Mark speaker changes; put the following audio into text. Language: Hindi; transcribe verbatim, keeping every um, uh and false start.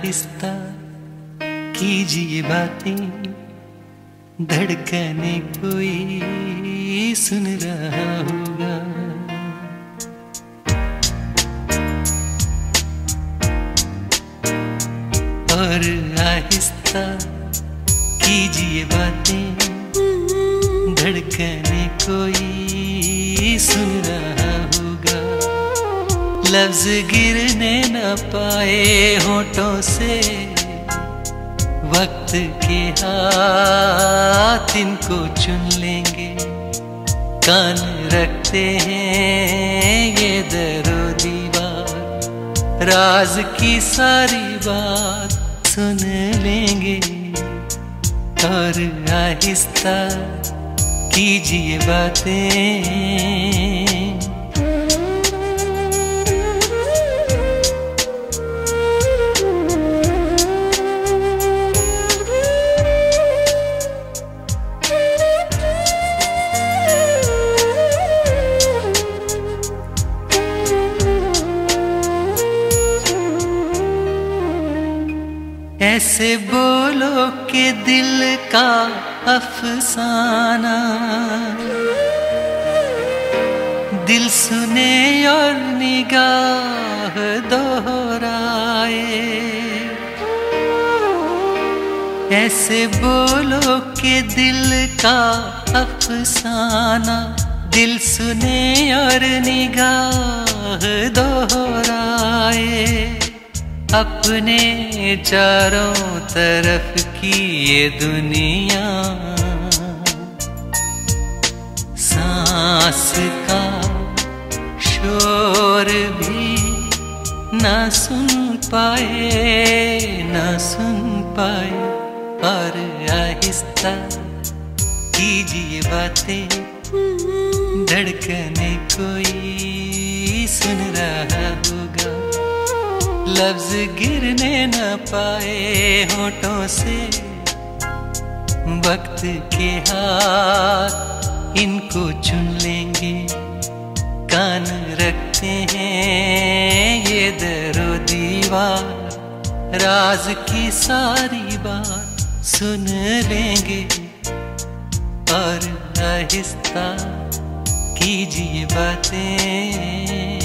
Speaker 1: आहिस्ता कीजिए बातें, धड़कने कोई सुन रहा होगा। और आहिस्ता कीजिए बातें, धड़कने कोई सुन रहा होगा। लफ्ज गिरने न पाए होठों से, वक्त के हाथ इनको चुन लेंगे। कान रखते हैं ये दरो दीवार, राज की सारी बात सुन लेंगे। और आहिस्ता कीजिए बातें, ऐसे बोलो कि दिल का अफसाना दिल सुने और निगाह दोहराए। ऐसे बोलो कि दिल का अफसाना दिल सुने और निगाह दोहराए। अपने चारों तरफ की ये दुनिया सांस का शोर भी ना सुन पाए, ना सुन पाए। और आहिस्ता कीजिए बातें, धड़कने कोई सुन रहा होगा। लफ्ज गिरने न पाए होठों से, वक्त के हाथ इनको चुन लेंगे। कान रखते हैं ये दरो दीवार, राज की सारी बात सुन लेंगे। और आहिस्ता कीजिए बातें।